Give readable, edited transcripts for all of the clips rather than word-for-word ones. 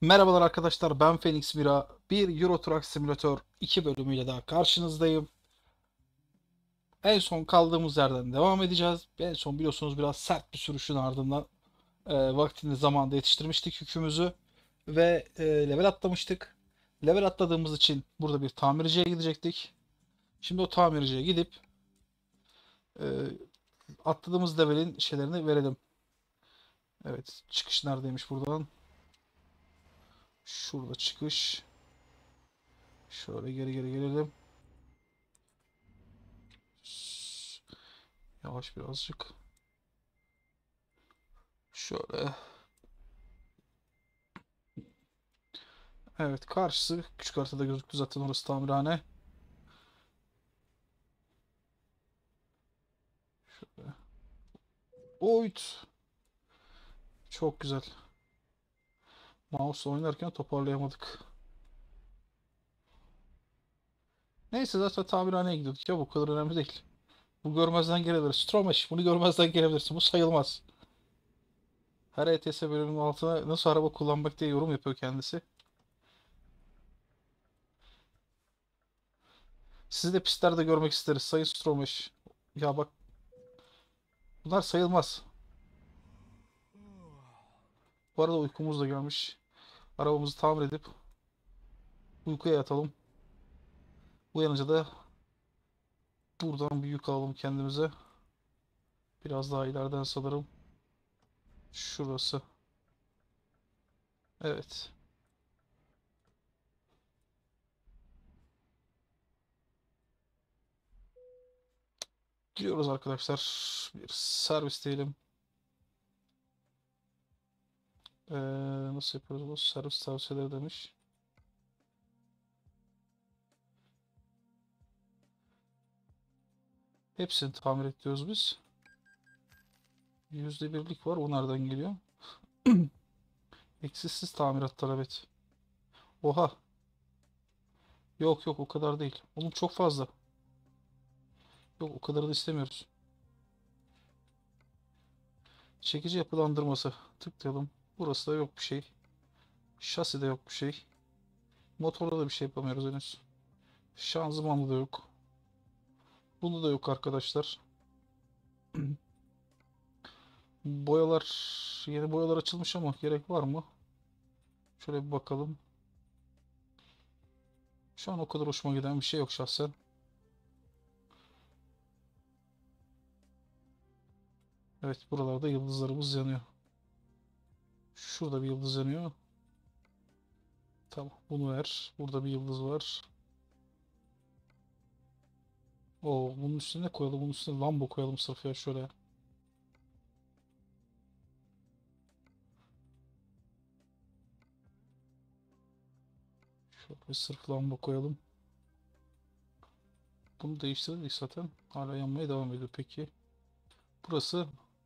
Merhabalar arkadaşlar, ben Phoenix Mira. Bir Euro Truck Simulator 2 bölümüyle daha karşınızdayım. En son kaldığımız yerden devam edeceğiz. En son biliyorsunuz biraz sert bir sürüşün ardından vaktinde zamanda yetiştirmiştik yükümüzü. Ve level atlamıştık. Level atladığımız için burada bir tamirciye gidecektik. Şimdi o tamirciye gidip e, atladığımız levelin şeylerini verelim. Evet, çıkış neredeymiş buradan? Şurada çıkış. Şöyle geri geri gelelim. Yavaş birazcık. Şöyle. Evet, karşısı küçük haritada gözüktü zaten, orası tamirhane. Şöyle. Oyt. Çok güzel. Mouse oynarken toparlayamadık. Neyse, zaten tamirhaneye gidiyorduk ya, bu kadar önemli değil. Bu görmezden gelebilir. Stromeş, bunu görmezden gelebilirsin. Bu sayılmaz. Her ETS bölümünün altına nasıl araba kullanmak diye yorum yapıyor kendisi. Sizi de pistlerde görmek isteriz Sayın Stromeş. Ya bak, bunlar sayılmaz. Bu arada uykumuz da gelmiş. Arabamızı tamir edip uykuya yatalım. Uyanınca da buradan bir yük alalım kendimize. Biraz daha ileriden sanırım. Şurası. Evet. Giriyoruz arkadaşlar. Bir servis diyelim. Ee, Nasıl yapıyoruz bu? Servis tavsiyeleri demiş. Hepsini tamir ediyoruz biz. %1'lik var. O nereden geliyor? Eksiksiz tamiratlar, evet. Oha. Yok yok, o kadar değil. Oğlum çok fazla. Yok, o kadar da istemiyoruz. Çekici yapılandırması. Tıklayalım. Burası da yok bir şey. Şaside yok bir şey. Motorda da bir şey yapamıyoruz henüz. Şanzımanlı da yok. Bunda da yok arkadaşlar. Boyalar, yeni boyalar açılmış ama gerek var mı? Şöyle bir bakalım. Şu an o kadar hoşuma giden bir şey yok şahsen. Evet, buralarda yıldızlarımız yanıyor. Şurada bir yıldız yanıyor. Tamam, bunu ver. Burada bir yıldız var. Oo, bunun üstüne ne koyalım? Bunun üstüne Lambo koyalım sırf ya, şöyle. Şöyle sırf Lambo koyalım. Bunu değiştirdik zaten. Hala yanmaya devam ediyor peki. Burası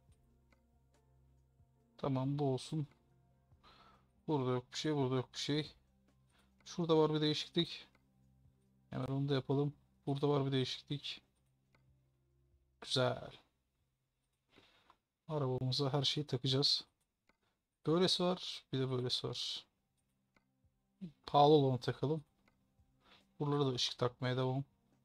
tamam, bu olsun. Burada yok bir şey, burada yok bir şey. Şurada var bir değişiklik. Hemen onu da yapalım. Burada var bir değişiklik. Güzel. Arabamıza her şeyi takacağız. Böylesi var. Bir de böylesi var. Pahalı olanı takalım. Buralara da ışık takmaya devam.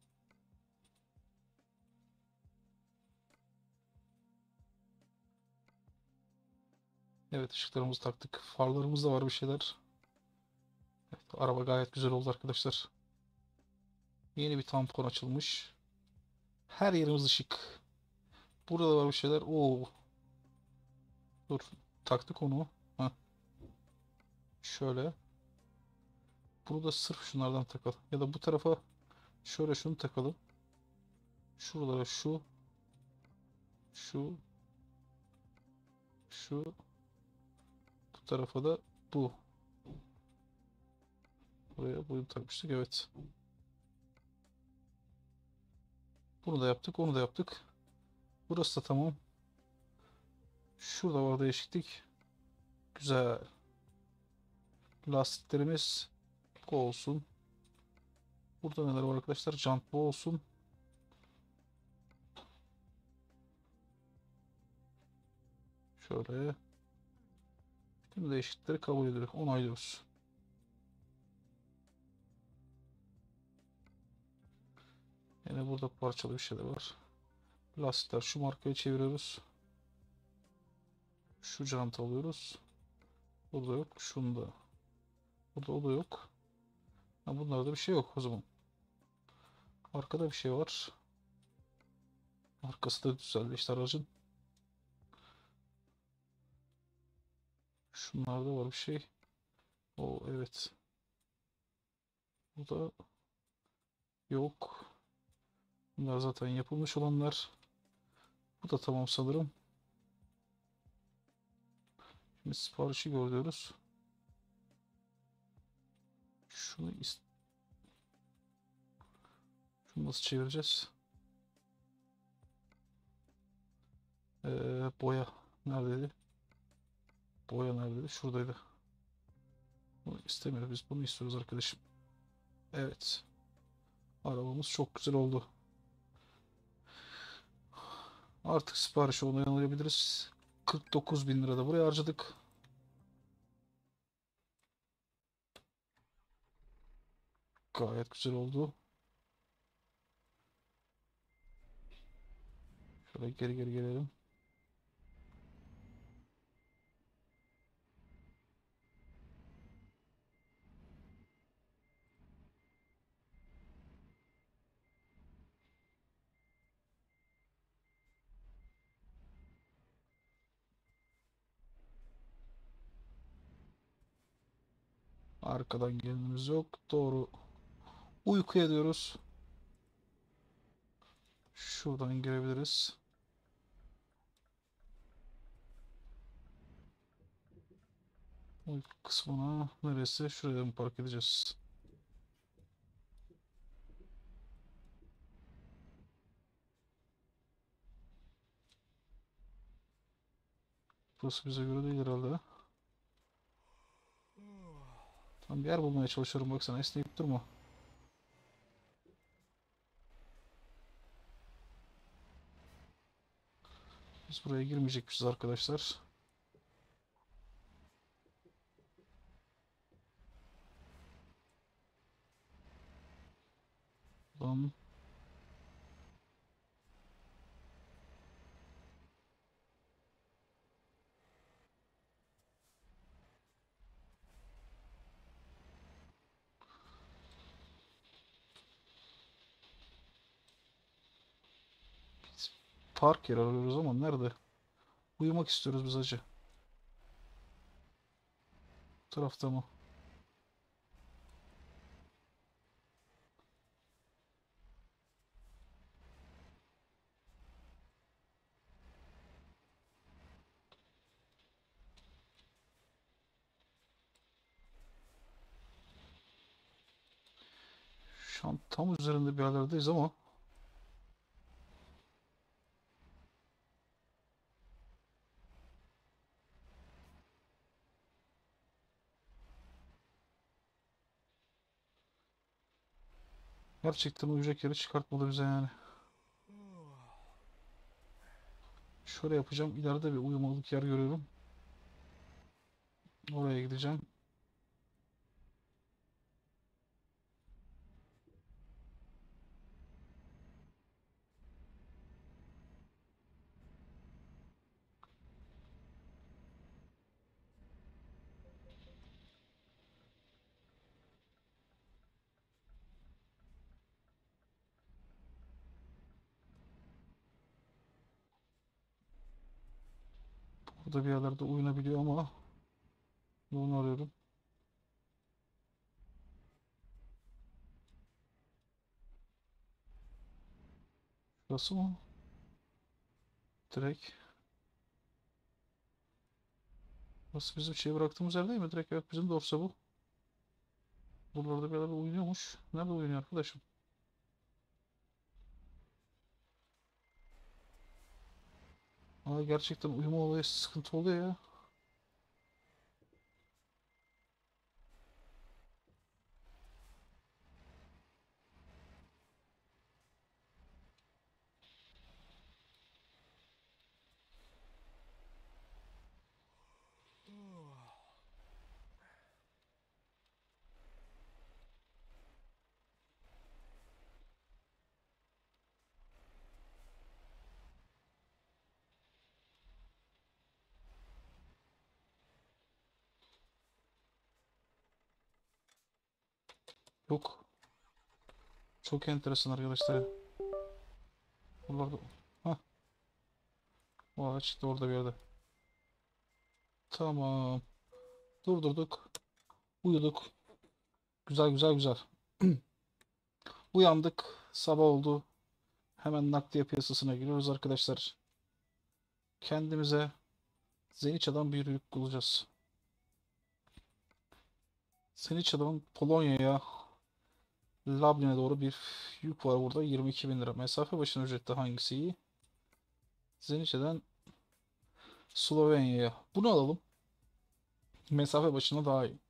Evet, ışıklarımızı taktık. Farlarımızda var bir şeyler. Evet, araba gayet güzel oldu arkadaşlar. Yeni bir tampon açılmış. Her yerimiz ışık. Burada da var bir şeyler. Oo, dur. Taktık onu. Heh, şöyle. Burada sırf şunlardan takalım. Ya da bu tarafa şöyle şunu takalım. Şuralara şu, şu, şu. Bu tarafa da bu. Buraya bunu takmıştık. Evet. Bunu da yaptık. Onu da yaptık. Burası da tamam. Şurada var değişiklik. Güzel. Lastiklerimiz bu olsun. Burada neler var arkadaşlar? Jant bu olsun. Şöyle. Tüm değişiklikleri kabul ediyoruz. Onaylıyoruz. Yine burada parçalı bir şeyler var. Lastikler şu markaya çeviriyoruz. Şu jant alıyoruz. Burada yok. Şunda. Burada o da yok. Ha, bunlarda bir şey yok o zaman. Arkada bir şey var. Arkası da düzeldi işte aracın. Şunlarda var bir şey. O evet. Bu da yok. Bunlar zaten yapılmış olanlar. Bu da tamam sanırım. Şimdi siparişi görüyoruz. Şunu şunu nasıl çevireceğiz? Boya neredeydi? Boya neredeydi? Şuradaydı. Bunu istemiyoruz. Biz bunu istiyoruz arkadaşım. Evet. Arabamız çok güzel oldu. Artık siparişi onaylayabiliriz. 49 bin lira da buraya harcadık. Gayet güzel oldu. Şöyle geri geri gelelim. Arkadan gelenimiz yok. Doğru. Uykuya diyoruz. Şuradan girebiliriz. Uyku kısmına neresi? Şuraya mı park edeceğiz? Burası bize göre değil herhalde. Tam bir yer bulmaya çalışıyorum baksana esneyip durma. Biz buraya girmeyecekmişiz arkadaşlar. Lan biz park yeri arıyoruz ama nerede? Uyumak istiyoruz biz acı. Bu tarafta mı? Şu an tam üzerinde bir yerlerdeyiz ama gerçekten uyuyacak yeri çıkartmadı bize yani. Şöyle yapacağım. İleride bir uyumalık yer görüyorum. Oraya gideceğim. Burada bir yerlerde uyunabiliyor ama bunu arıyorum. Şurası mı? Direkt. Burası bizim şey bıraktığımız yer değil mi? Direkt evet bizim dorsa bu. Buralarda bir yerlerde uyunuyormuş. Nerede uyunuyor arkadaşım? Aa, gerçekten uyuma olayı sıkıntı oluyor ya. Çok çok enteresan arkadaşlar. Buralarda. Hah, o ağaç çıktı orada bir yerde. Tamam. Durdurduk. Uyuduk. Güzel güzel güzel. Uyandık. Sabah oldu. Hemen nakliye piyasasına giriyoruz arkadaşlar. Kendimize Zeniça'dan bir yük bulacağız. Zeniça'dan Polonya'ya Lablin'e doğru bir yük var burada. 22 bin lira. Mesafe başına ücrette hangisi iyi? Zeniça'dan Slovenya'ya. Bunu alalım. Mesafe başına daha iyi.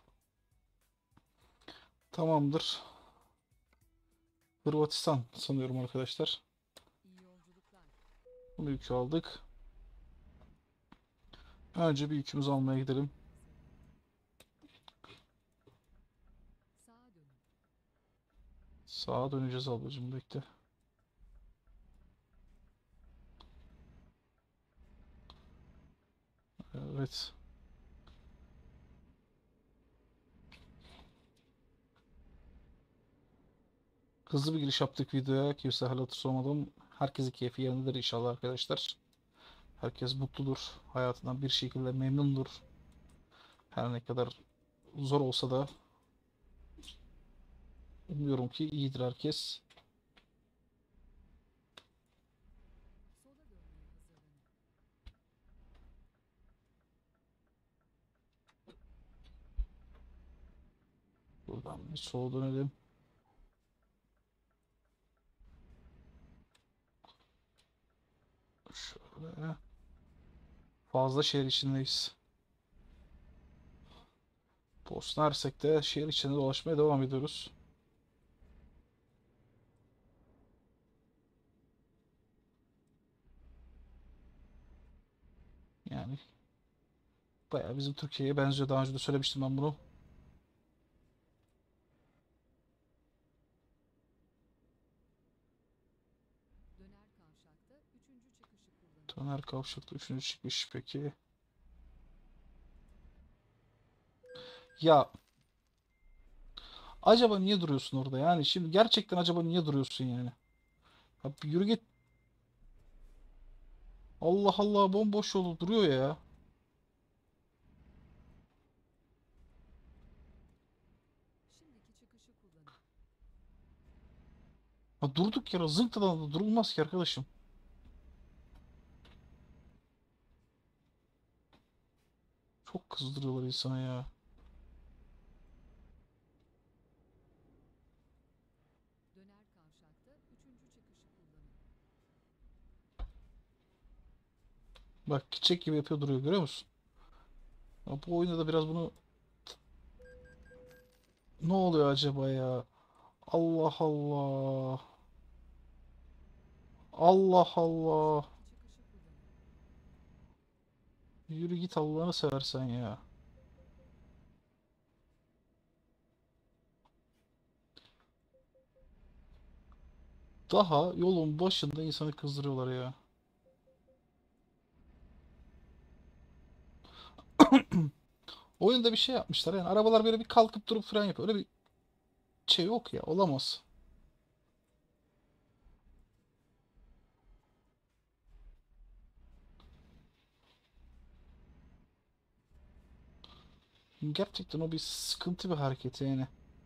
Tamamdır. Hırvatistan sanıyorum arkadaşlar. Bunu yükü aldık. Önce bir yükümüzü almaya gidelim. Sağa döneceğiz ablacığım, bekle. Evet. Hızlı bir giriş yaptık videoya. Kimse hal hatır sormadan. Herkesin keyfi yerindedir inşallah arkadaşlar. Herkes mutludur. Hayatından bir şekilde memnundur. Her ne kadar zor olsa da umuyorum ki iyidir herkes. Buradan bir sola dönelim. Şöyle. Fazla şehir içindeyiz. Bosna Hersek'te şehir içinde dolaşmaya devam ediyoruz. Yani bayağı bizim Türkiye'ye benziyor. Daha önce de söylemiştim ben bunu. Döner kavşakta üçüncü çıkmış peki. Ya acaba niye duruyorsun orada yani? Şimdi gerçekten acaba niye duruyorsun yani? Ya bir yürü git. Allah Allah, bomboş yolu duruyor ya. Ha, durduk yere zınktadan da durulmaz ki arkadaşım. Çok kızdırıyorlar insanı ya. Bak gidecek gibi yapıyor duruyor, görüyor musun? Ya bu oyunda da biraz bunu... Ne oluyor acaba ya? Allah Allah. Allah Allah. Yürü git Allah'ını seversen ya. Daha yolun başında insanı kızdırıyorlar ya. Oyunda bir şey yapmışlar yani, arabalar böyle bir kalkıp durup fren yapıyor. Öyle bir şey yok ya, olamaz. Gerçekten o bir sıkıntı bir hareket yani.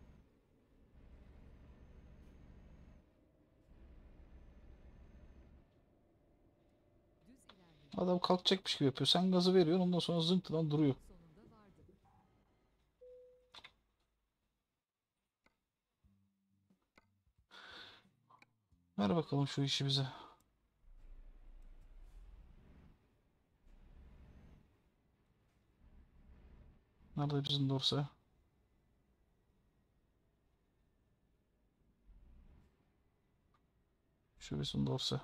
Adam kalkacakmış gibi yapıyor. Sen gazı veriyorsun, ondan sonra zınktıdan duruyor. Ver bakalım şu işi bize. Nerede bizim dorsa? Şu bizim dorsa.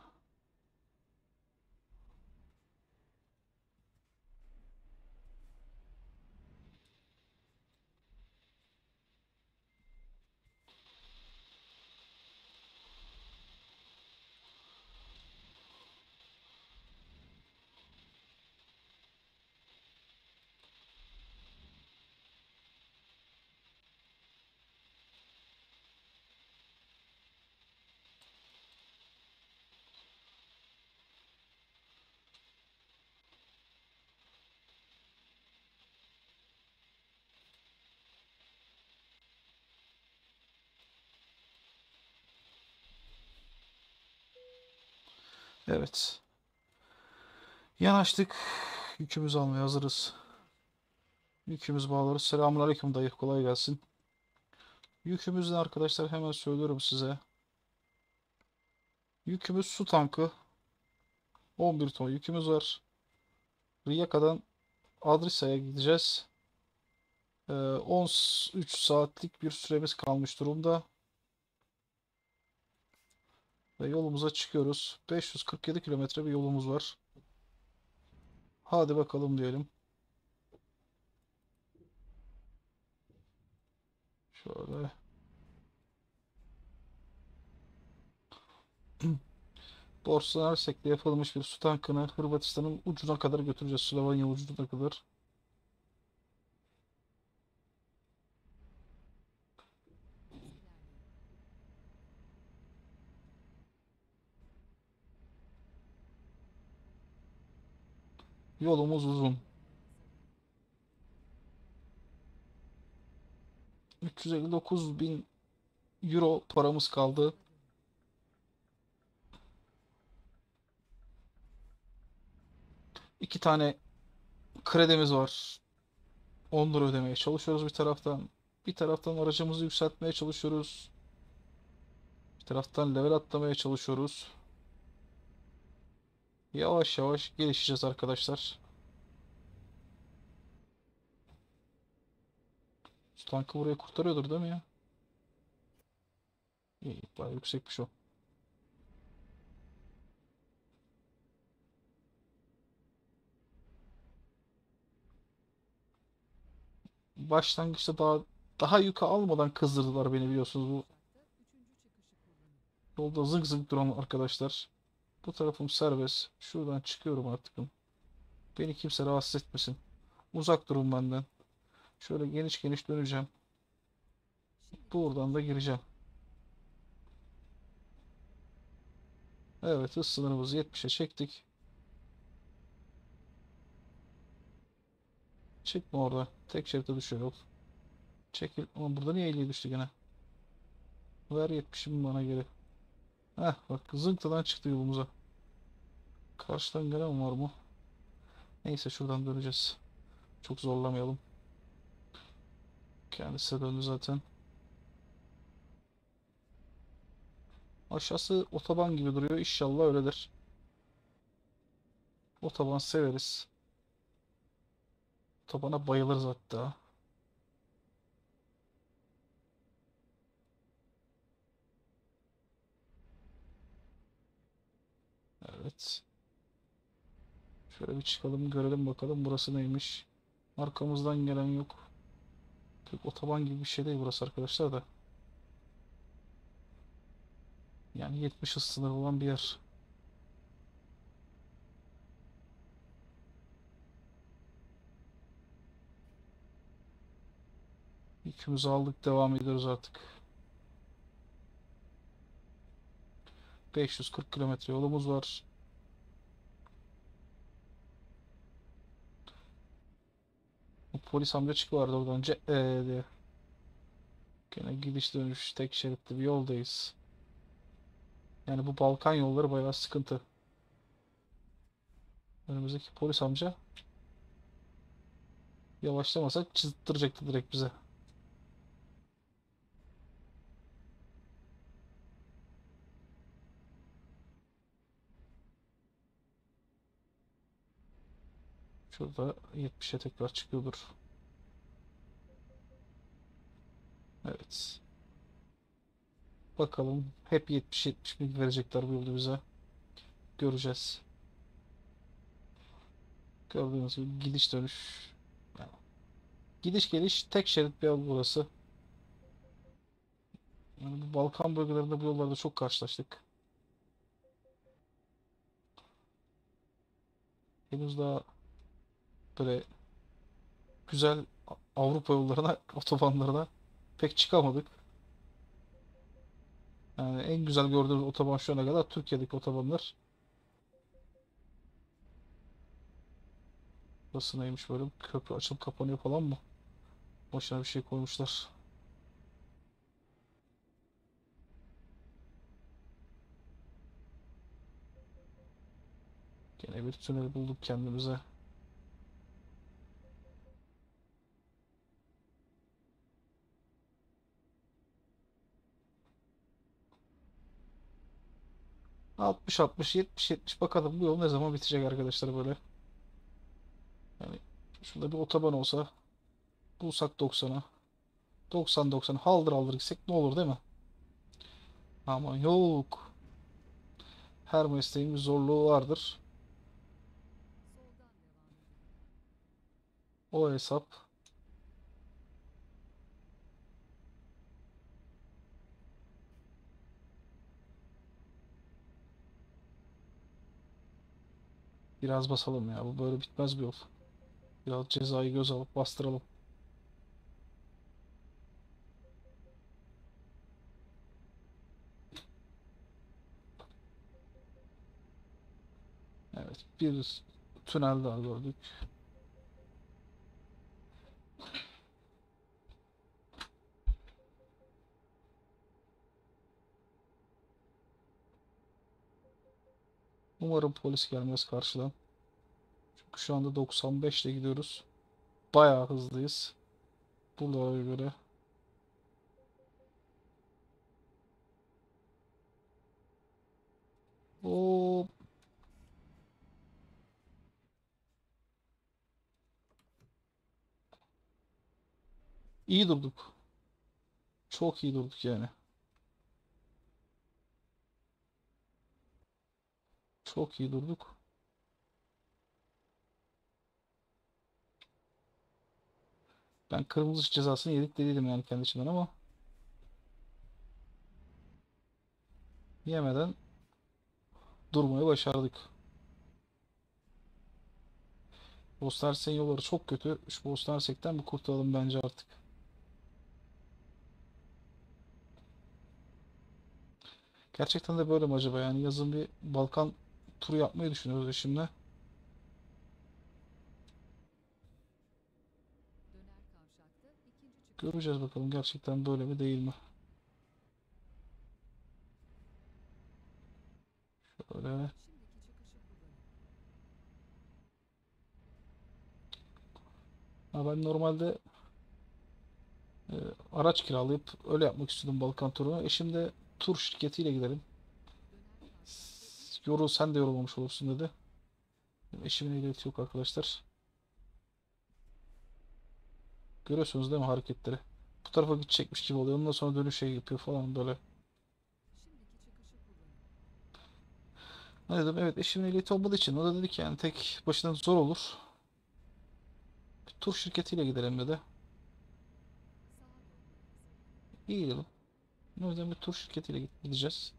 Evet. Yanaştık. Yükümüzü almaya hazırız. Yükümüzü bağlarız. Selamünaleyküm dayı. Kolay gelsin. Yükümüz ne arkadaşlar? Hemen söylüyorum size. Yükümüz su tankı. 11 ton yükümüz var. Riyaka'dan Adrisa'ya gideceğiz. 13 saatlik bir süremiz kalmış durumda. Ve yolumuza çıkıyoruz. 547 kilometre bir yolumuz var. Hadi bakalım diyelim. Şöyle. Borsa Hersek'te yapılmış bir su tankını Hırvatistan'ın ucuna kadar götüreceğiz. Slovenya ucuna kadar. Yolumuz uzun. 359 bin euro paramız kaldı. İki tane kredimiz var. Onları ödemeye çalışıyoruz bir taraftan. Bir taraftan aracımızı yükseltmeye çalışıyoruz. Bir taraftan level atlamaya çalışıyoruz. Yavaş yavaş gelişeceğiz arkadaşlar. Şu tankı buraya kurtarıyordur değil mi ya? İyi, bayağı yüksekmiş o. Başlangıçta daha yükü almadan kızdırdılar beni biliyorsunuz. Bu yolda zık zık duran arkadaşlar. Bu tarafım serbest. Şuradan çıkıyorum artık. Beni kimse rahatsız etmesin. Uzak durun benden. Şöyle geniş geniş döneceğim. Buradan da gireceğim. Evet, hız sınırımızı 70'e çektik. Çıkma orada. Tek şerite düşüyor yol. Çekil. Ama burada niye 50'ye düştü gene? Ver 70'imi bana geri. Heh bak, zınktadan çıktı yolumuza. Karşıdan gelen var mı? Neyse, şuradan döneceğiz. Çok zorlamayalım. Kendisi de döndü zaten. Aşağısı otoban gibi duruyor. İnşallah öyledir. Otoban severiz. Otobana bayılırız hatta. Evet. Şöyle bir çıkalım görelim bakalım burası neymiş. Arkamızdan gelen yok. Pek otoban gibi bir şey değil burası arkadaşlar da. Yani 70 hız sınırı olan bir yer. Yükümüzü aldık, devam ediyoruz artık. 540 kilometre yolumuz var. Bu polis amca çıkıverdi oradan. Diye. Gene gidiş dönüş tek şeritli bir yoldayız. Yani bu Balkan yolları bayağı sıkıntı. Önümüzdeki polis amca yavaşlamasak çizdirtecekti direkt bize. Şurada 70'e tekrar çıkıyordur. Evet. Bakalım hep 70-70 mi verecekler bu yolda bize. Göreceğiz. Gördüğünüz gibi gidiş dönüş. Yani gidiş geliş tek şerit bir yol burası. Yani bu Balkan bölgelerinde bu yollarda çok karşılaştık. Henüz daha böyle güzel Avrupa yollarına, otobanlarına pek çıkamadık. Yani en güzel gördüğümüz otoban şu ana kadar Türkiye'deki otobanlar. Burası neymiş böyle? Köprü açılıp kapanıyor falan mı? Başına bir şey koymuşlar. Yine bir tünel bulduk kendimize. Altmış 60 70 70 bakalım bu yol ne zaman bitecek arkadaşlar böyle. Yani şurada bir otoban olsa bulsak 90'a. 90 haldır haldır gitsek ne olur değil mi? Ama yok. Her mesleğin bir zorluğu vardır. O hesap. Biraz basalım ya. Bu böyle bitmez bir yol. Biraz cezayı göz alıp bastıralım. Evet. Bir tünel daha gördük. Umarım polis gelmez karşıdan. Çünkü şu anda 95 ile gidiyoruz. Bayağı hızlıyız. Buralara göre. O iyi durduk. Çok iyi durduk yani. Çok iyi durduk. Ben kırmızı ışık cezasını yedik dediydim yani kendi içimden ama yemeden durmayı başardık. Bostarsek yolları çok kötü. Şu Bostersek'ten bir kurtulalım bence artık. Gerçekten de böyle mi acaba? Yani yazın bir Balkan turu yapmayı düşünüyoruz eşimle. Göreceğiz bakalım gerçekten böyle mi değil mi? Öyle. Ha, ben normalde e, araç kiralayıp öyle yapmak istiyordum Balkan turunu. Eşim de tur şirketiyle gidelim. Sen de yorulmamış olursun dedi. Eşimin ehliyeti yok arkadaşlar. Görüyorsunuz değil mi hareketleri? Bu tarafa gidecekmiş gibi oluyor. Ondan sonra dönüş şey yapıyor falan böyle. Ne dedim? Evet eşimin ehliyeti olmadığı için o da dedi ki yani tek başına zor olur. Bir tur şirketiyle gidelim dedi. İyi dedim. O yüzden bir tur şirketiyle gideceğiz.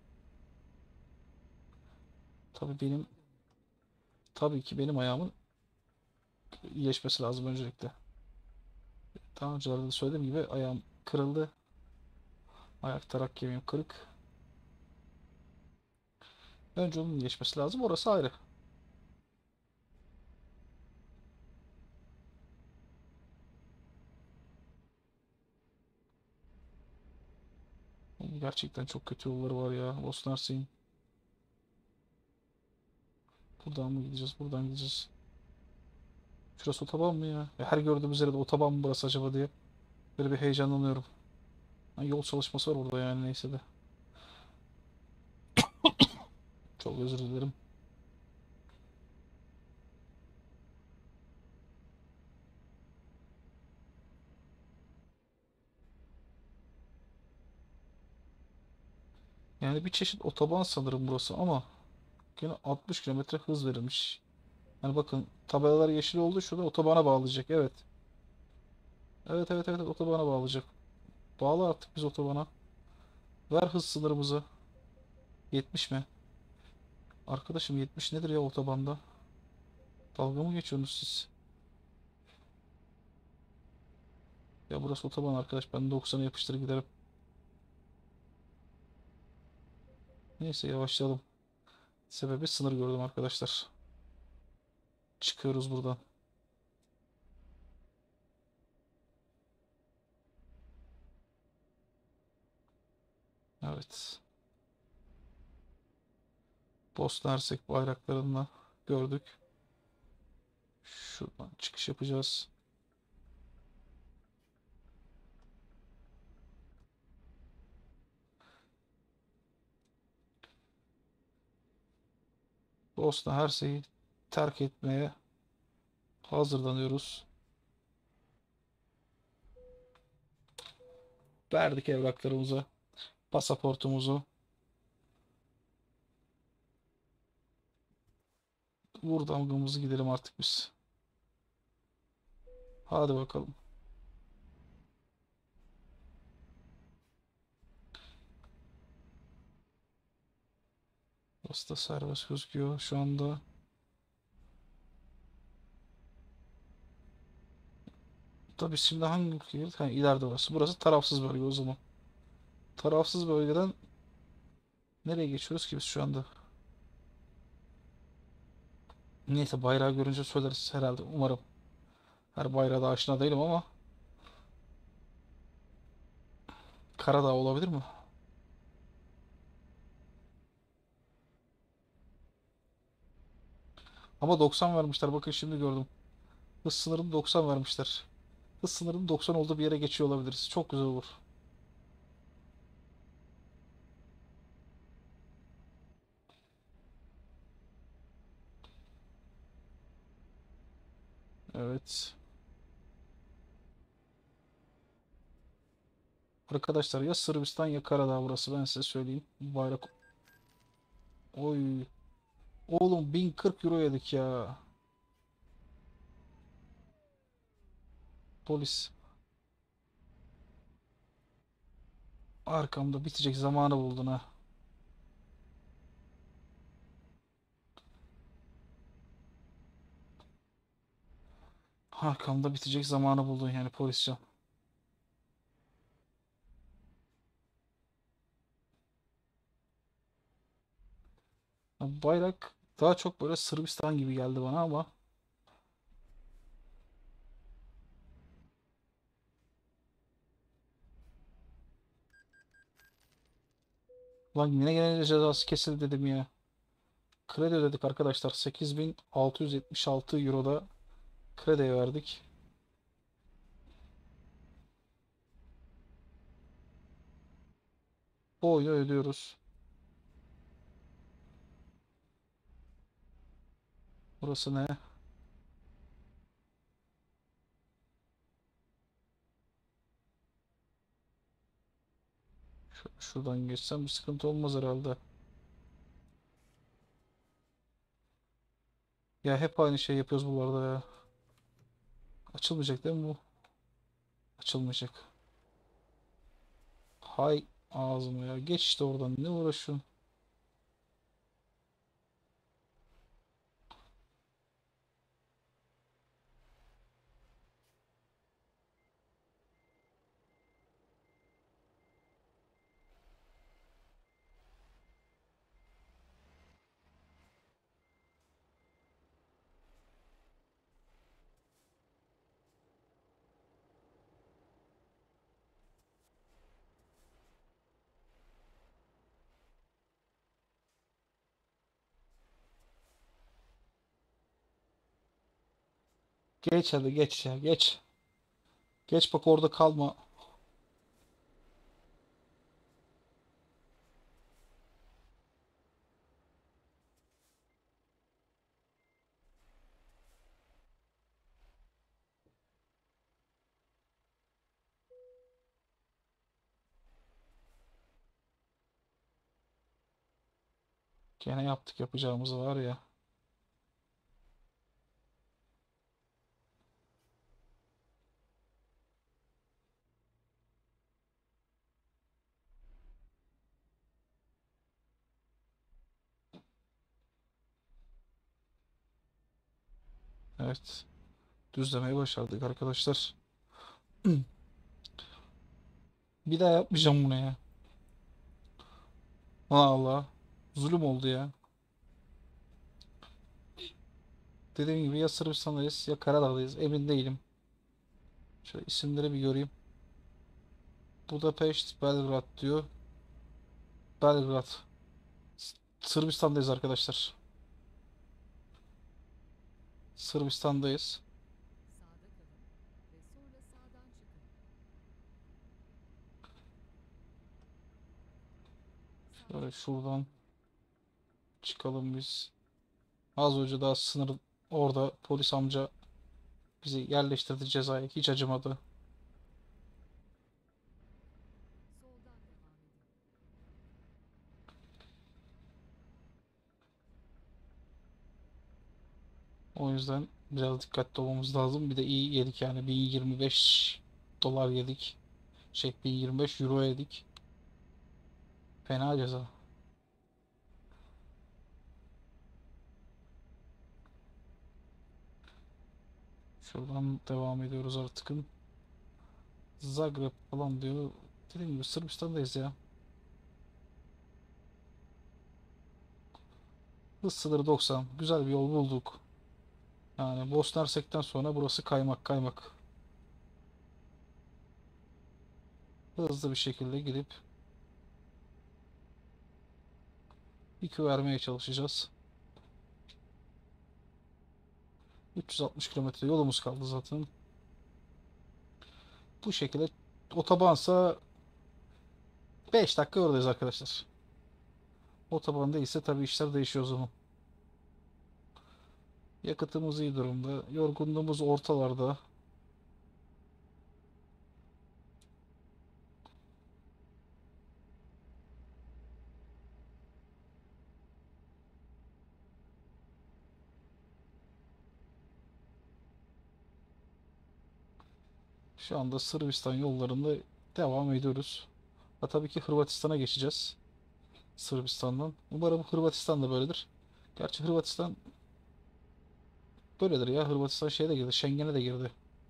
Tabii tabii ki benim ayağımın iyileşmesi lazım öncelikle. Daha öncelerde de söylediğim gibi ayağım kırıldı. Ayak tarak kemiğim kırık. Önce onun iyileşmesi lazım. Orası ayrı. Gerçekten çok kötü yolları var ya. Bosna Hersek'in. Buradan mı gideceğiz? Buradan gideceğiz. Şurası otoban mı ya? Her gördüğümüz yerde otoban mı burası acaba diye. Böyle bir heyecanlanıyorum. Ha, yol çalışması var orada yani neyse de. Çok özür dilerim. Yani bir çeşit otoban sanırım burası ama yine 60 kilometre hız verilmiş. Yani bakın tabelalar yeşil oldu. Şurada otobana bağlayacak. Evet. Evet, otobana bağlayacak. Bağla artık biz otobana. Ver hız sınırımızı. 70 mi? Arkadaşım 70 nedir ya otobanda? Dalga mı geçiyorsunuz siz? Ya burası otoban arkadaş. Ben 90'a yapıştır giderim. Neyse yavaşlayalım. Sebebi sınır gördüm arkadaşlar. Çıkıyoruz buradan. Evet. Bosna Hersek bayraklarında. Gördük. Şuradan çıkış yapacağız. Bosna Hersey'i terk etmeye hazırlanıyoruz. Verdik evraklarımızı, pasaportumuzu. Vur damgamızı gidelim artık biz. Hadi bakalım. Burası da serbest gözüküyor şu anda. Tabii şimdi hangi ülkeye? Ha, ileride orası. Burası tarafsız bölge o zaman. Tarafsız bölgeden nereye geçiyoruz ki biz şu anda? Neyse bayrağı görünce söyleriz herhalde. Umarım. Her bayrağa da aşina değilim ama Karadağ olabilir mi? Ama 90 vermişler. Bakın şimdi gördüm. Hız sınırını 90 vermişler. Hız sınırının 90 olduğu bir yere geçiyor olabiliriz. Çok güzel olur. Evet. Arkadaşlar ya Sırbistan ya Karadağ burası. Ben size söyleyeyim. Bayrak. Oy. Oğlum 1040 euro yedik ya. Polis. Arkamda bitecek zamanı buldun ha. Arkamda bitecek zamanı buldun yani poliscan. Bayrak daha çok böyle Sırbistan gibi geldi bana ama lan yine gene cezası kesildi dedim ya. Kredi ödedik arkadaşlar. 8676 Euro'da kredi verdik. Bu oyunu ödüyoruz. Burası ne? Şuradan geçsem bir sıkıntı olmaz herhalde. Ya hep aynı şey yapıyoruz bu arada ya. Açılmayacak değil mi bu? Açılmayacak. Hay ağzıma ya. Geç işte oradan. Ne uğraşıyorsun? Geç hadi geç ya geç. Geç bak orada kalma. Gene yaptık yapacağımızı var ya. Evet. Düzlemeyi başardık arkadaşlar. Bir daha yapmayacağım bunu ya. Allah. Zulüm oldu ya. Dediğim gibi ya Sırbistan'dayız ya Karadağ'dayız. Emin değilim. Şöyle isimleri bir göreyim. Budapeşt, Belgrad diyor. Belgrad. Sırbistan'dayız arkadaşlar. Sırbistan'dayız. Sağda kalın ve sonra sağdan çıkın. Şöyle Sağda kalın. şuradan çıkalım biz. Az önce daha sınır orada polis amca bizi yerleştirdi cezaya. Hiç acımadı. Soldan devam edin. O yüzden biraz dikkatli olmamız lazım. Bir de iyi yedik yani. 1025 dolar yedik. 1025 euro yedik. Fena ceza. Şuradan devam ediyoruz artık. Zagreb falan diyor. Dediğim gibi Sırbistan'dayız ya. Hız sınırı 90. Güzel bir yol bulduk. Yani Bosna Hersek'ten sonra burası kaymak kaymak. Hızlı bir şekilde gidip yükü vermeye çalışacağız. 360 kilometre yolumuz kaldı zaten. Bu şekilde otobansa 5 dakika oradayız arkadaşlar. Otoban değilse tabii işler değişiyor o zaman. Yakıtımız iyi durumda. Yorgunluğumuz ortalarda. Şu anda Sırbistan yollarında devam ediyoruz. Ha, tabii ki Hırvatistan'a geçeceğiz. Sırbistan'dan. Umarım Hırvatistan da böyledir. Gerçi Hırvatistan böyledir ya. Hırvatistan şeye de girdi. Schengen'e de girdi.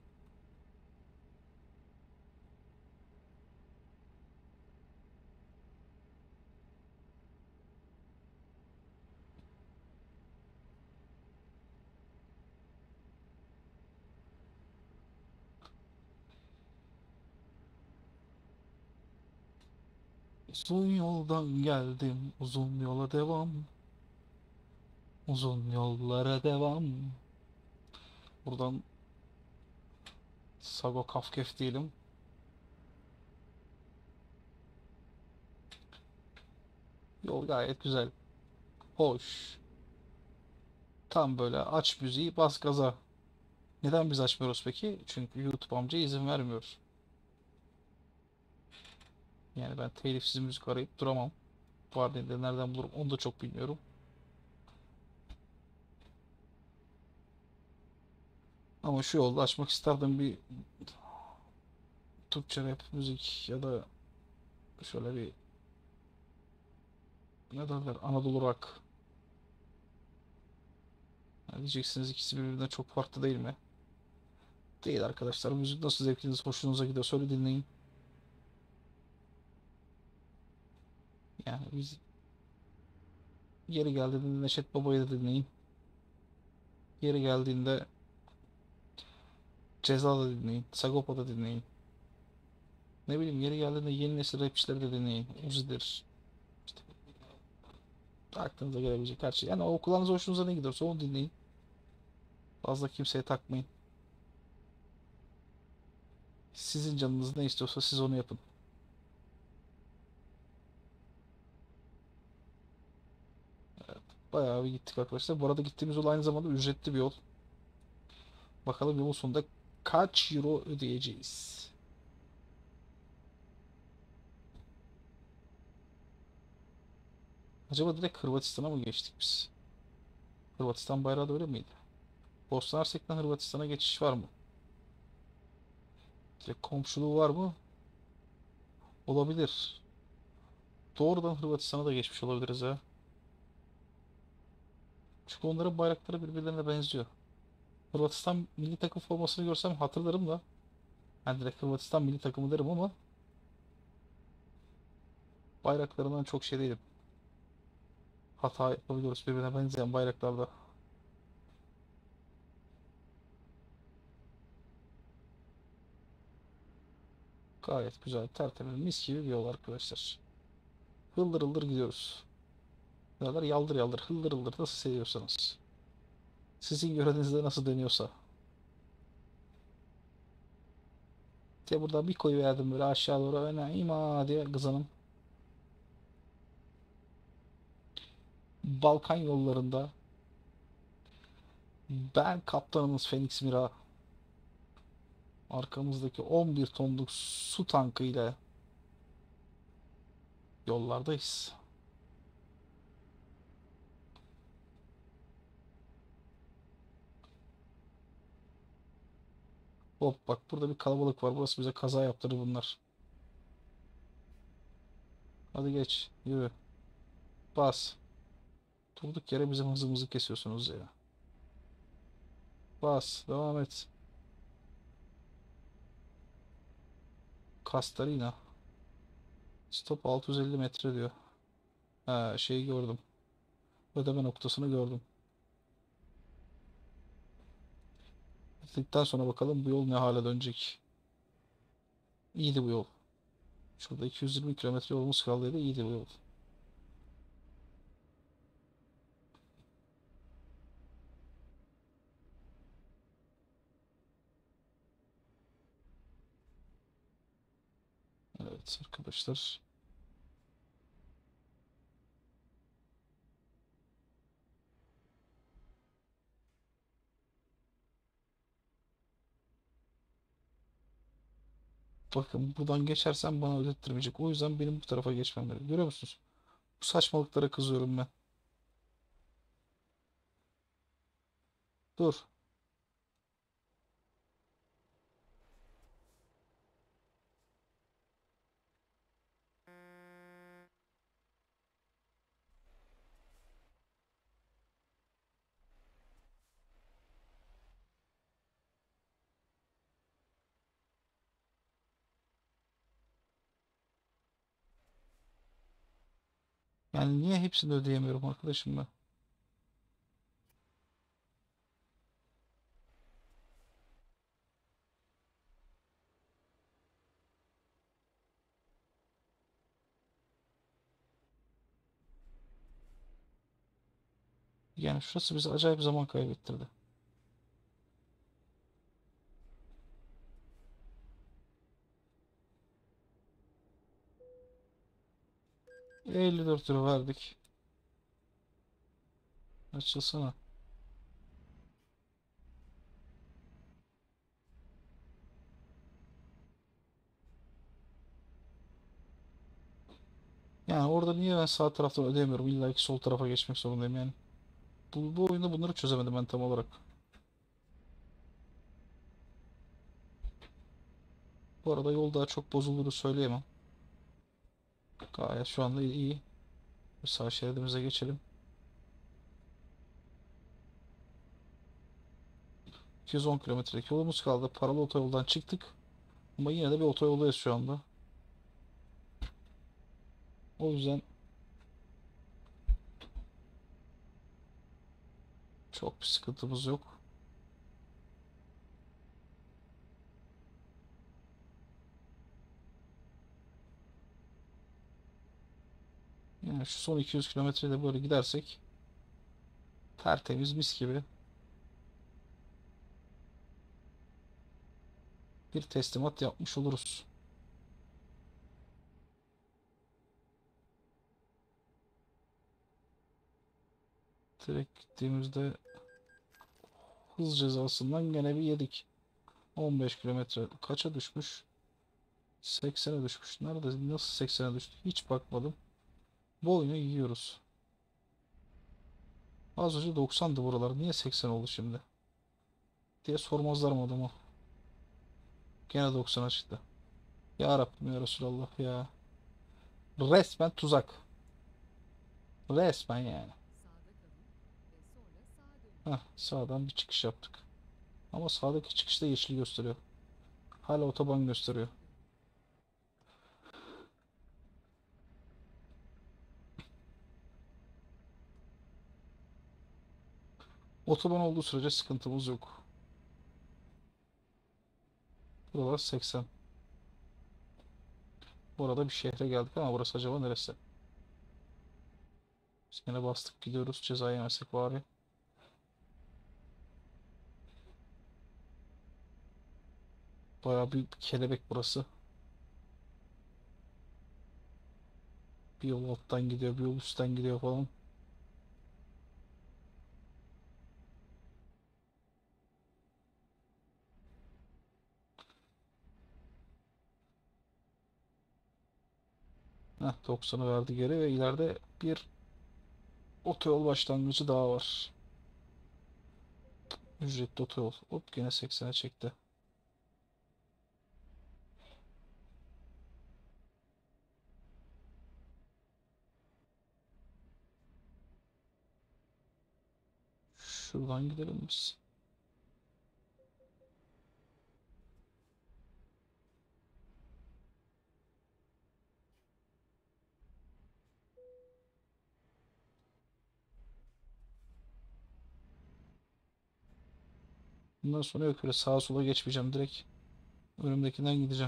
Uzun yoldan geldim. Uzun yola devam. Uzun yollara devam. Buradan Sago Kafkef diyelim. Yol gayet güzel. Hoş. Tam böyle aç müziği bas gaza. Neden biz açmıyoruz peki? Çünkü YouTube amca izin vermiyor. Yani ben telifsiz müzik arayıp duramam. Var dediğinde nereden bulurum onu da çok bilmiyorum. Ama şu yolda açmak isterdim bir Türkçe rap müzik ya da şöyle bir ne derler Anadolu rock. Yani diyeceksiniz ikisi birbirinden çok farklı değil mi? Değil arkadaşlar. Müzik nasıl zevkiniz hoşunuza gidiyor söyle dinleyin. Yani biz yeri geldiğinde Neşet Baba'yı da dinleyin. Yeri geldiğinde Ceza da dinleyin. Sagopa da dinleyin. Ne bileyim yeri geldiğinde yeni nesil rapçileri de dinleyin. Uzi'dir. İşte aklınıza gelebilecek her şey. Yani o kulağınıza hoşunuza ne gidiyorsa onu dinleyin. Fazla kimseye takmayın. Sizin canınız ne istiyorsa siz onu yapın. Bayağı bir gittik arkadaşlar. Bu arada gittiğimiz yol aynı zamanda ücretli bir yol. Bakalım yolun sonunda kaç euro ödeyeceğiz. Acaba direkt Hırvatistan'a mı geçtik biz? Hırvatistan bayrağı da öyle miydi? Bosna Hersek'ten Hırvatistan'a geçiş var mı? Direkt komşuluğu var mı? Olabilir. Doğrudan Hırvatistan'a da geçmiş olabiliriz ha. Çünkü onların bayrakları birbirlerine benziyor. Hırvatistan milli takım formasını görsem hatırlarım da. Ben direkt Hırvatistan milli takımı derim ama bayraklarından çok şey değilim. Hata yapabiliyoruz birbirine benzeyen bayraklarda. Gayet güzel, tertemiz, mis gibi bir yol arkadaşlar. Hıldır hıldır gidiyoruz. Buralar yaldır yaldır, hıldır hıldır nasıl seviyorsanız. Sizin görevinizde nasıl dönüyorsa. diye buradan bir koyuverdim böyle aşağı doğru öne ima diye kızanım. Balkan yollarında ben kaptanımız Phoenix Mira arkamızdaki 11 tonluk su tankı ile yollardayız. Hop bak burada bir kalabalık var. Burası bize kaza yaptırır bunlar. Hadi geç yürü bas. Durduk yere bizim hızımızı kesiyorsunuz ya. Bas devam et. Castarina. Stop 650 metre diyor. Ha şeyi gördüm. Ödeme noktasını gördüm. Bittikten sonra bakalım bu yol ne hale dönecek. İyiydi bu yol. Şurada 220 kilometre yolumuz kaldıydı. İyiydi bu yol. Evet arkadaşlar. Bakın buradan geçersem bana ödettirmeyecek. O yüzden benim bu tarafa geçmem gerekiyor. Görüyor musunuz? Bu saçmalıklara kızıyorum ben. Dur. Yani niye hepsini ödeyemiyorum arkadaşım ben? Yani şurası bize acayip zaman kaybettirdi. €54 verdik. Açılsana. Yani orada niye ben sağ taraftan ödeyemiyorum? İlla ki sol tarafa geçmek zorundayım yani. Bu oyunda bunları çözemedim ben tam olarak. Bu arada yol daha çok bozulduğunu söyleyemem. Gayet şu anda iyi. Sağ şeridimize geçelim. 210 kilometrelik yolumuz kaldı. Paralı otoyoldan çıktık. Ama yine de bir otoyoldayız şu anda. O yüzden çok bir sıkıntımız yok. Yani şu son 200 kilometrede böyle gidersek tertemiz mis gibi bir teslimat yapmış oluruz. Direkt gittiğimizde hız cezasından gene bir yedik. 15 kilometre kaça düşmüş? 80'e düşmüş. Nerede? Nasıl 80'e düştü? Hiç bakmadım. Bu oyunu yiyoruz. Az önce 90'dı buralar. Niye 80 oldu şimdi? Diye sormazlar mı adama? Gene 90'a çıktı. Ya Rabbim ya Resulallah ya. Resmen tuzak. Resmen yani. Sağda kalın ve sonra sağa dönün. Heh, sağdan bir çıkış yaptık. Ama sağdaki çıkışta yeşil gösteriyor. Hala otoban gösteriyor. Sağa dönün. Otoban olduğu sürece sıkıntımız yok. Buralar 80. Bu arada bir şehre geldik ama burası acaba neresi? Biz yine bastık gidiyoruz. Ceza yemesek bari. Bayağı büyük bir kelebek burası. Bir yol alttan gidiyor, bir yol üstten gidiyor falan. Heh, 90'ı verdi geri ve ileride bir otoyol başlangıcı daha var. Ücretli otoyol. Hop gene 80'e çekti. Şuradan gidelim biz. Bundan sonra yok öyle sağa sola geçmeyeceğim. Direkt önümdekinden gideceğim.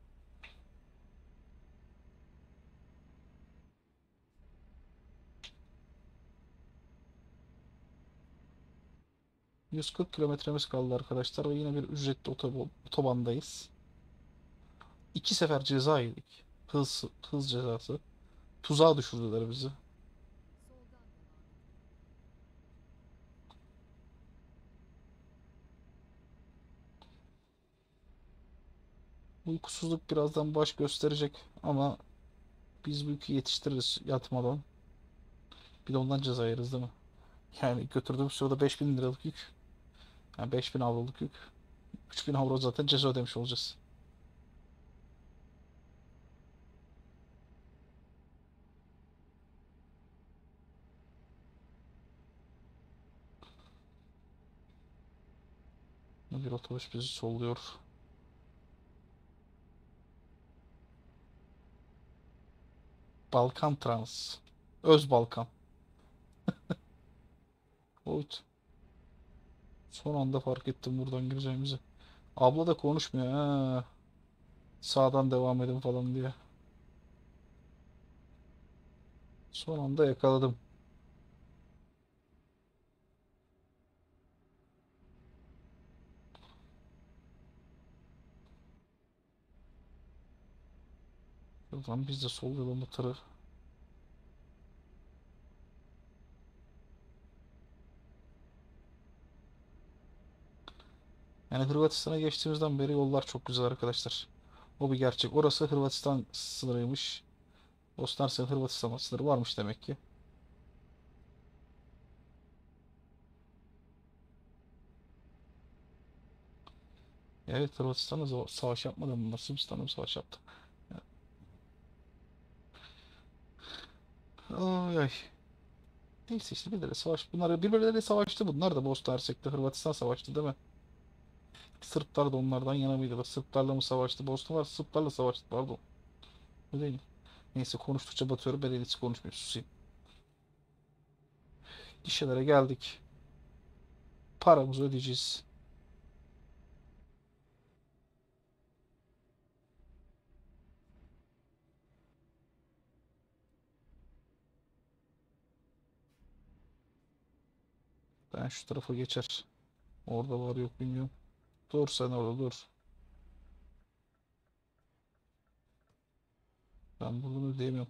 140 kilometremiz kaldı arkadaşlar ve yine bir ücretli otobandayız. İki sefer ceza yedik. Hız cezası. Tuzağa düşürdüler bizi. Soldan devam edin. Uykusuzluk birazdan baş gösterecek ama biz bu yükü yetiştiririz yatmadan. Bir de ondan ceza yeriz değil mi? Yani götürdüğüm sırada 5000 liralık yük. Yani 5000 avroluk yük. 3000 avro zaten ceza ödemiş olacağız. Bir otobüs bizi solluyor. Balkan Trans. Öz Balkan. Evet. Son anda fark ettim buradan gireceğimizi. Abla da konuşmuyor ha. Sağdan devam edin falan diye. Son anda yakaladım. Buradan biz de sol yola motoru. Yani Hırvatistan'a geçtiğimizden beri yollar çok güzel arkadaşlar. O bir gerçek. Orası Hırvatistan sınırıymış. Bosna Hersek Hırvatistan sınırı varmış demek ki. Evet Hırvatistan'la savaş yapmadı mı? Sırbistan'la mı savaş yaptı? Ay ay. Neyse işte birileri savaş. Bunlar birbirleriyle savaştı. Bunlar da Bosna Hersek'te Hırvatistan savaştı değil mi? Sırplar da onlardan yana mıydı? Sırplarla mı savaştı? Bosna var Sırplarla savaştı pardon. Öyle değil. Neyse konuştukça batıyorum. Ben en iyisi konuşmayayım. Susayım. Gişelere geldik. Paramızı ödeyeceğiz. Ben şu tarafa geçer. Orada var yok bilmiyorum. Dur sen orada dur. Ben buradan ödeyemiyorum.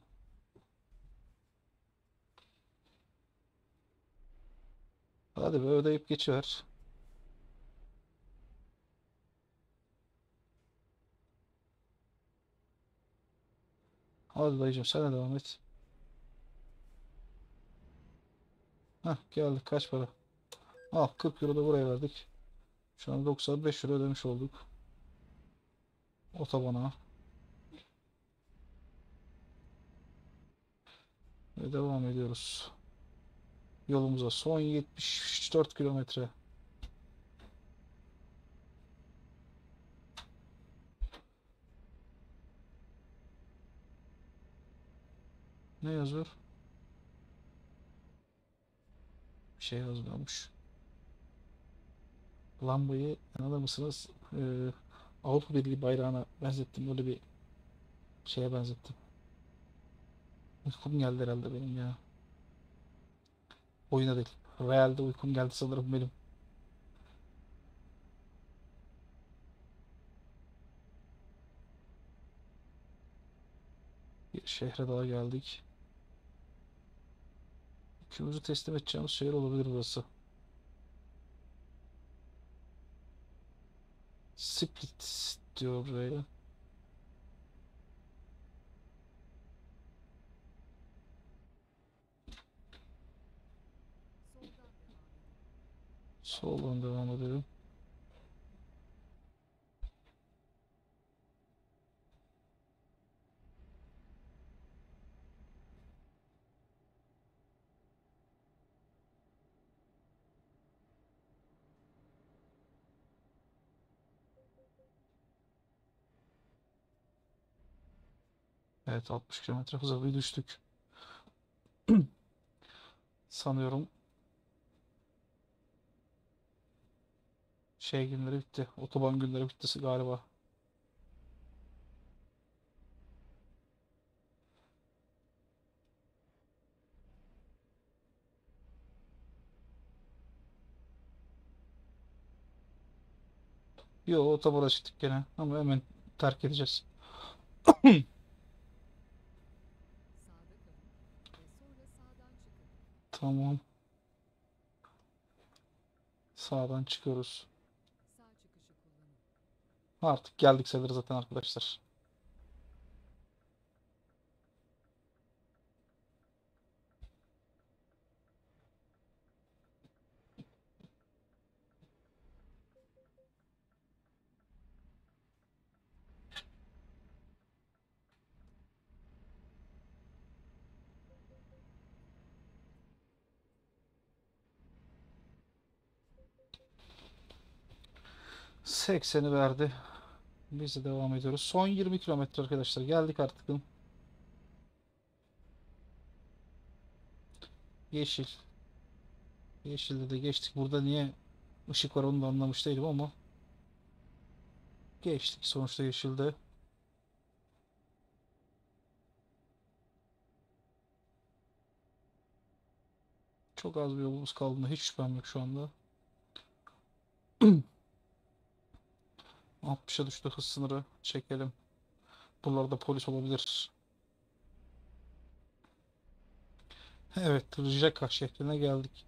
Hadi be ödeyip geçiver. Hadi dayıcım sen de devam et. Hah geldik kaç para? Al 40 euro da buraya verdik. Şu an 95 euro ödemiş olduk. Otobana. Ve devam ediyoruz. Yolumuza son 74 kilometre. Ne yazıyor? Bir şey yazmıyormuş. Lambayı inanır mısınız? Avrupa Birliği bayrağına benzettim. Öyle bir şeye benzettim. Uykum geldi herhalde benim ya. Oyuna değil. Realde uykum geldi sanırım benim. şehre daha geldik. Yükümüzü teslim edeceğimiz şehir olabilir burası. Split diyor buraya. Soldan devam edin. Soldan devam edelim. Evet, 60 kilometre hıza bir düştük. Sanıyorum şey günleri bitti. Otoban günleri bitti galiba. Yo, otobana çıktık gene ama hemen terk edeceğiz. Sağda kalın ve sonra sağdan çıkın. Tamam. Sağdan çıkıyoruz. Sağ çıkışı kullanın. Artık geldik sayılır zaten arkadaşlar. Sekseni verdi. Biz de devam ediyoruz. Son 20 kilometre arkadaşlar. Geldik artık. Yeşil. Yeşilde de geçtik. Burada niye ışık var onu da anlamış değilim ama geçtik sonuçta yeşilde. Çok az bir yolumuz kaldığında hiç şüphem yok şu anda. 60'a düştü hız sınırı. Çekelim. Buralarda polis olabilir. Evet, Rijeka şehrine geldik.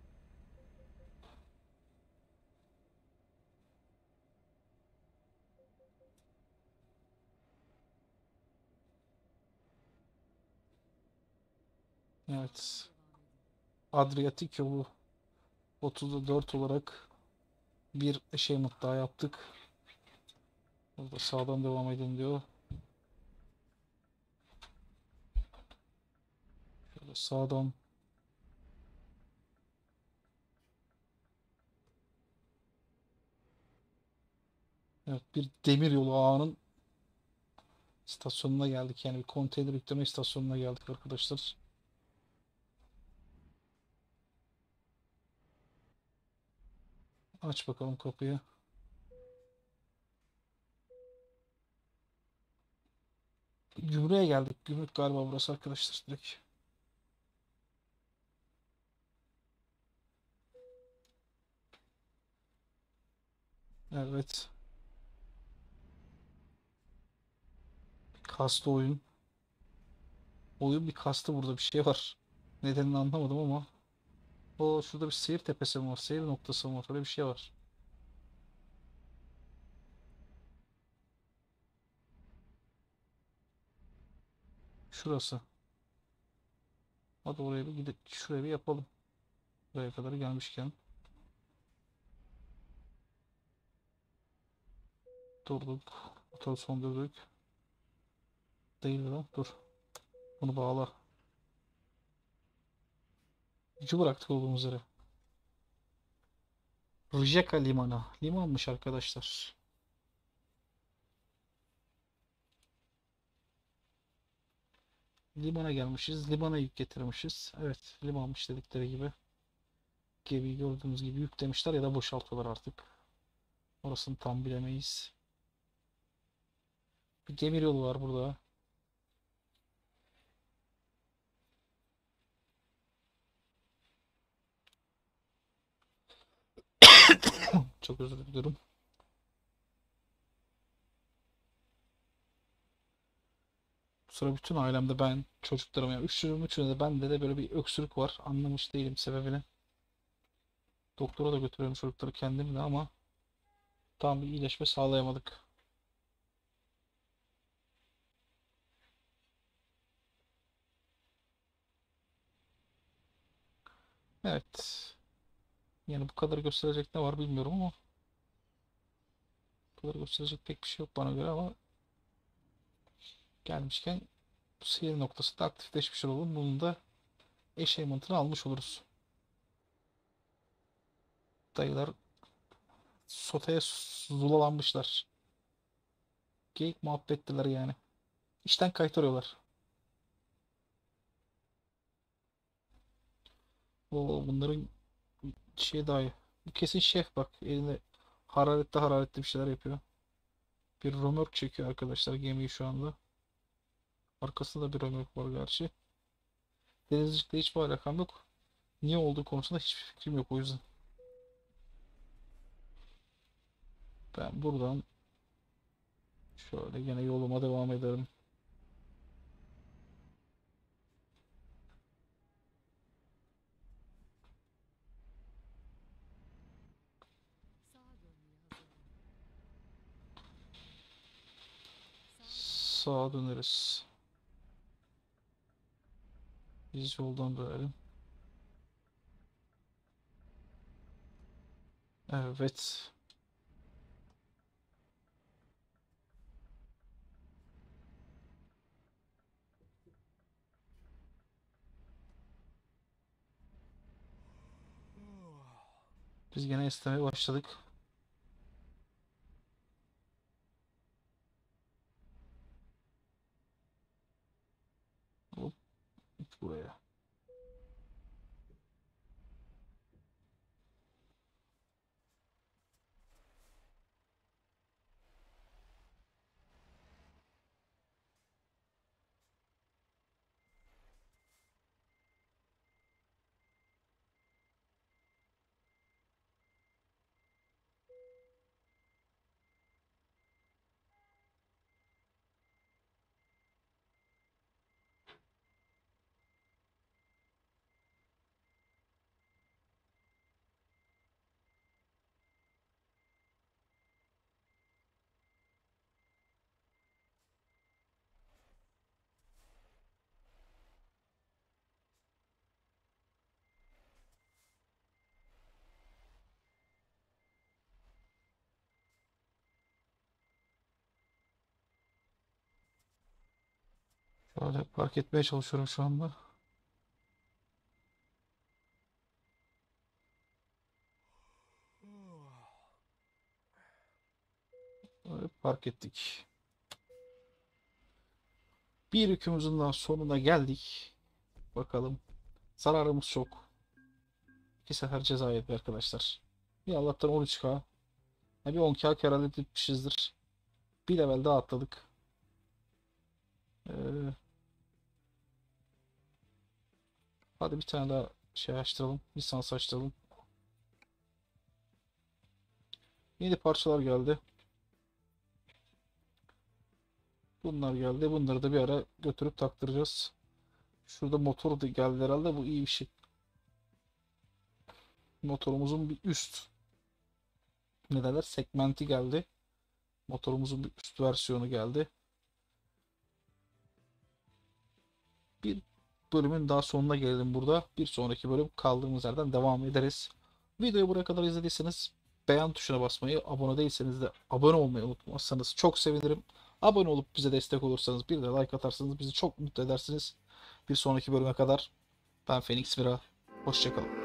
Evet. Sağdan devam edin. Adriyatik yolu 34 olarak bir şey daha yaptık. Burada sağdan devam edin diyor. Şöyle sağdan. Evet, bir demir yolu ağının istasyonuna geldik. Yani bir konteyner yükleme istasyonuna geldik arkadaşlar. Aç bakalım kapıyı. Gümrüğe geldik. Gümrük galiba burası arkadaşlar direkt. Evet. Kastı oyun. Oyun bir kastı, burada bir şey var. Nedenini anlamadım ama. O şurada bir seyir tepesi mi var? Seyir noktası mı var? Öyle bir şey var. Şurası. Hadi oraya bir gidelim. Şuraya bir yapalım. Buraya kadar gelmişken. Durduk. Motor söndürdük. Değil lan. Dur. Bunu bağla. Gücü bıraktık olduğumuz yere. Rijeka limanı. Limanmış arkadaşlar. Limana gelmişiz. Limana yük getirmişiz. Evet. Limanmış dedikleri gibi. Gemi gördüğünüz gibi yüklemişler ya da boşaltıyorlar artık. Orasını tam bilemeyiz. Bir demir yolu var burada. Çok özür dilerim. sıra bütün ailemde ben, çocuklarım yani üçünde de bende de böyle bir öksürük var. Anlamış değilim sebebini. Doktora da götürüyorum çocukları kendim de ama tam bir iyileşme sağlayamadık. Evet. Yani bu kadar gösterecek ne var bilmiyorum ama bu kadar gösterecek pek bir şey yok bana göre ama gelmişken bu seyir noktası da aktifleşmiş olalım. Bunun da achievement'ını almış oluruz. Dayılar soteye zulalanmışlar. Geyik muhabbettiler yani. İşten kaytarıyorlar. O bunların şey daha iyi. Bu kesin şef bak. Elinde hararetli bir şeyler yapıyor. Bir römork çekiyor arkadaşlar gemiyi şu anda. Arkasında bir römork var gerçi. Denizcilikle hiçbir alakam yok. Niye olduğu konusunda hiçbir fikrim yok o yüzden. Ben buradan şöyle gene yoluma devam ederim. Sağa dönmeye hazırlanın. Sağa Sağa döneriz. Biz yoldan dönelim. Evet. Biz gene esnemeye başladık. Hop buraya. Şöyle park etmeye çalışıyorum şu anda. Böyle park ettik. Bir yükümüzün daha sonuna geldik. Bakalım. Zararımız çok. İki sefer ceza yedik arkadaşlar. Bir Allah'tan 13K. Bir 10K kar elde etmişizdir. Bir level daha atladık. Ee, hadi bir tane daha şey açtıralım. Lisans açtıralım. Yeni parçalar geldi. Bunlar geldi. Bunları da bir ara götürüp taktıracağız. Şurada motor da geldi herhalde. Bu iyi bir şey. Motorumuzun bir üst ne derler segmenti geldi. Motorumuzun bir üst versiyonu geldi. Bir bölümün daha sonuna gelelim burada. Bir sonraki bölüm kaldığımız yerden devam ederiz. Videoyu buraya kadar izlediyseniz beğen tuşuna basmayı, abone değilseniz de abone olmayı unutmazsanız çok sevinirim. Abone olup bize destek olursanız bir de like atarsanız bizi çok mutlu edersiniz. Bir sonraki bölüme kadar ben Phoenix Mira. Hoşçakalın.